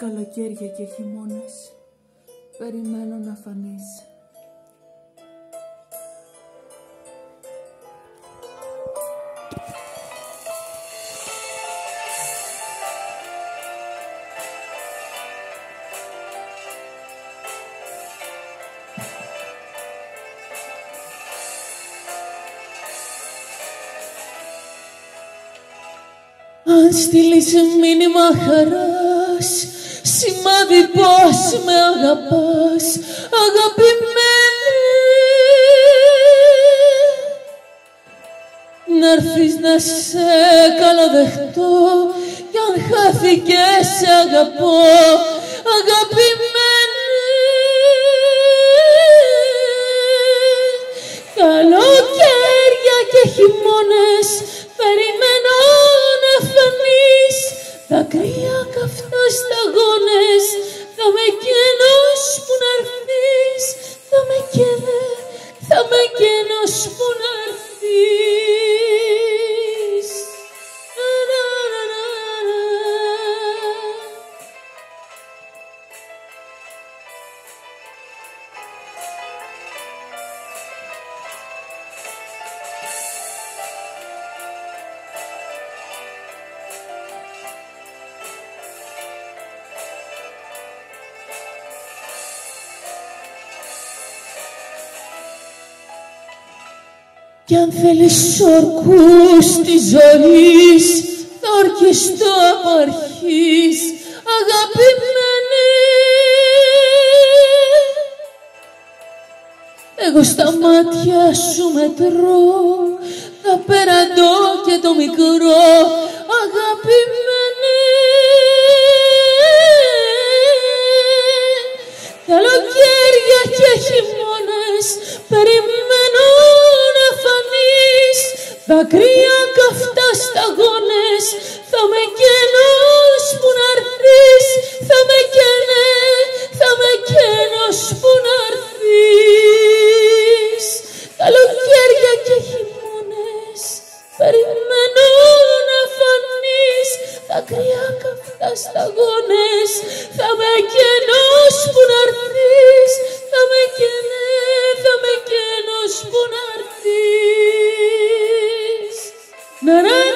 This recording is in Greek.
καλοκαίρια και χειμώνες, περιμένω να φανείς. Αν στείλεις μήνυμα χαράς, σημάδι πως με αγαπάς, αγαπημένη, να'ρθεις να σε καλοδεχτώ, κι αν χάθηκε σε αγαπώ, αγαπημένη. Καλοκαίρια και χειμώνες, περιμένω να φανείς, δάκρυα καυτά σταγόνες, θα με καίνος που να'ρθείς, θα με καίνος που να'ρθείς. Κι αν θέλεις ορκούς της ζωής, θα ορκιστώ από αρχής, αγαπημένη. Εγώ στα μάτια σου μετρώ, το απέραντο και το μικρό, αγαπημένη. Καλοκαίρια και χειμώνες, περιμένω να φανείς, δάκρυα καυτά σταγόνες, θα με καίνος που να'ρθείς, θα με καίνος που να'ρθείς. Καλοκαίρια και χειμώνες, περιμένω να φανείς, δάκρυα καυτά σταγόνες, θα με καίνος που να'ρθείς, θα με καίνος που να'ρθείς.